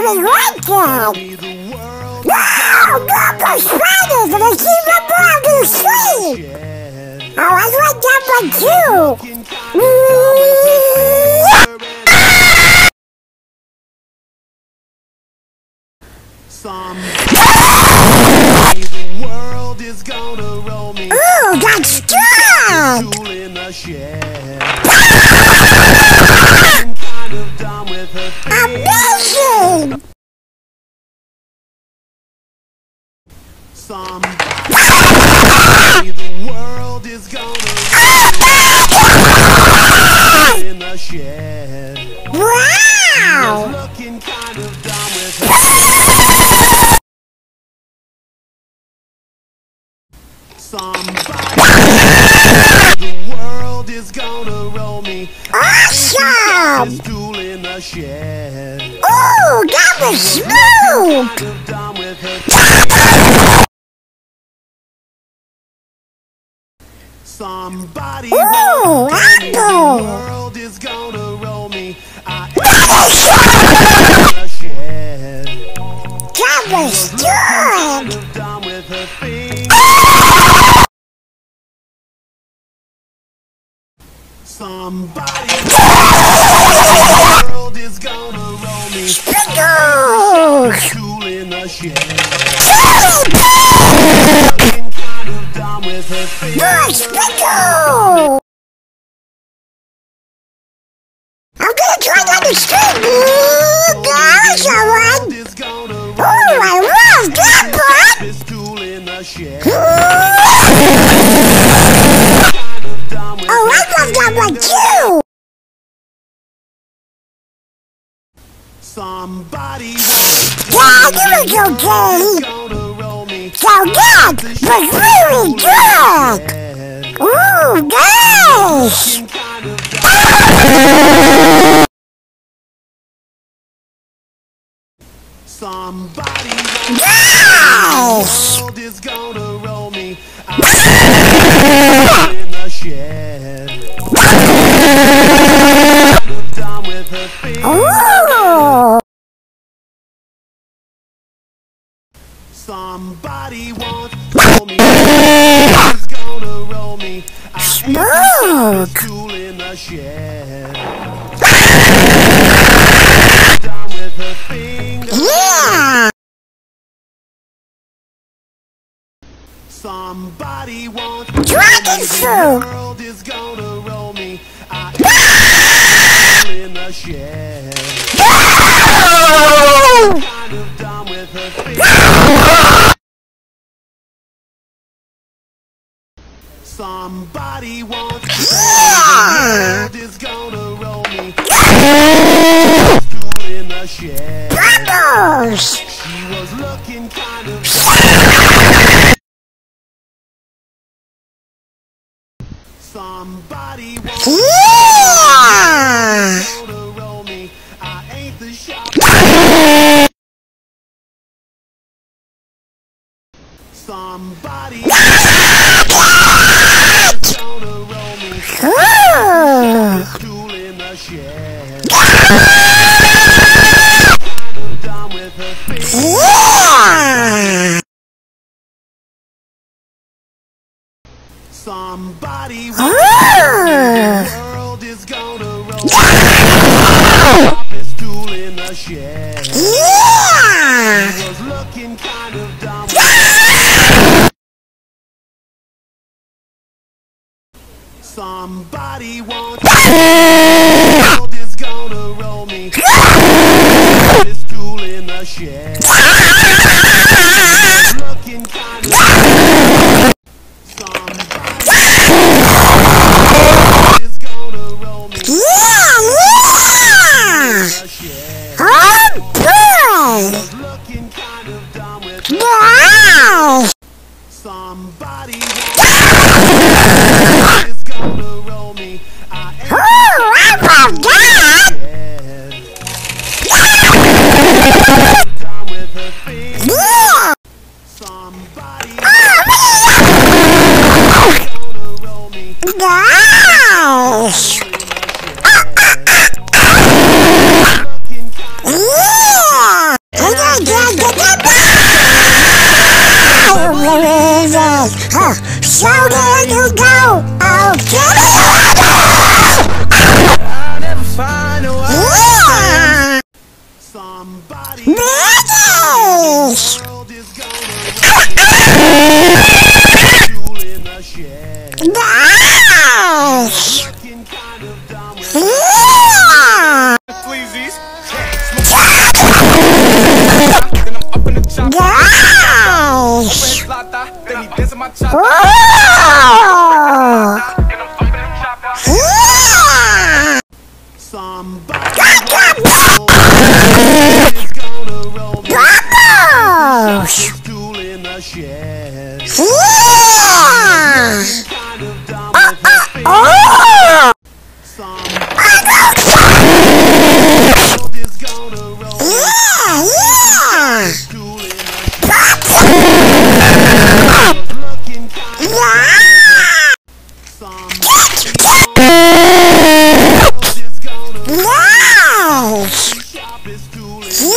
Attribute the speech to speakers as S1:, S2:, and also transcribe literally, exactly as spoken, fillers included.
S1: really like that. No, Gogo spiders and they keep up all the sleep. Oh, I like that one too.
S2: The world is gonna roll me.
S1: Ooh, that's good.
S2: Stool in the shed. Kind of done with her
S1: Amazing.
S2: Somebody, the world is gonna roll me in the shed.
S1: Wow.
S2: Looking kind of done with her. Somebody, the world is gonna roll me.
S1: Awesome.
S2: Stool in the shed.
S1: Ooh, that was smooth.
S2: Kind of done with her. Somebody,
S1: Ooh,
S2: the
S1: apple.
S2: world is gonna roll me. I am in the shed.
S1: That was good.
S2: Kind of done with her thing. Somebody, the world is gonna roll me.
S1: Sprinkles.
S2: Stool in the shed.
S1: Chili pig.
S2: Kind of done with her thing.
S1: More sprinkles. I'm gonna try that to street. Ooh, there's a one.
S2: Is gonna roll
S1: Ooh, I love that one.
S2: me. Stool in the shed.
S1: Ooh.
S2: Kind of done with
S1: Oh, I love that one too.
S2: somebody.
S1: Yeah, it was okay.
S2: Gonna roll me.
S1: So good, but really good.
S2: Head.
S1: Ooh, nice.
S2: Kind of done. Somebody.
S1: Nice.
S2: World is gonna roll me. I'm in the shed. Kind of done with her thing.
S1: Ooh.
S2: Somebody wants to roll me. Is gonna roll me. I
S1: Smooth.
S2: stool in the shed. Done with her finger.
S1: Yeah.
S2: Somebody wants
S1: Dragon fruit.
S2: world is gonna roll me. I stool in the shed.
S1: Ooh.
S2: Kind of done with her finger. Somebody wants to
S1: Yeah.
S2: world is gonna roll me. Stool in the shed.
S1: Bubbles.
S2: She was looking kind of. Somebody wants
S1: Yeah.
S2: to roll me. I ain't the shot. Somebody gonna roll me.
S1: Ooh.
S2: Stool in the shed. Kind of done with her finger.
S1: Yeah.
S2: Somebody
S1: Ooh.
S2: world is gonna roll me. Pop his stool in the shed.
S1: Yeah.
S2: Was looking kind of dumb. Somebody wants world is gonna roll me. Pop his stool in the shed. Looking kind of somebody is gonna roll me.
S1: Yeah. Yeah.
S2: The shed.
S1: Oh, boy.
S2: Looking kind of dumb with
S1: Nice.
S2: somebody is gonna roll me. I ain't
S1: Ooh, I love that.
S2: dead. Done with her finger.
S1: Yeah.
S2: Somebody
S1: Oh,
S2: gonna roll me.
S1: nice.
S2: Looking kind
S1: Yeah. So there you go. Okay.
S2: I'll never find a way.
S1: Yeah.
S2: Somebody
S1: Babies.
S2: world is gonna roll in the shed.
S1: Nice.
S2: Looking kind of dumb with
S1: Yeah.
S3: Sleazies.
S1: Nice. Oh. Yeah.
S2: somebody is gonna roll me
S1: Bubbles.
S2: stool in the shed.
S1: Yeah.
S2: Kind of dumb with her feet.
S1: Oh.
S2: Somebody is gonna roll me
S1: Yeah. Yeah.
S2: stool in the
S1: Yeah.
S2: looking kind of somebody is gonna
S1: Nice.
S2: shop his stool in
S1: Yeah.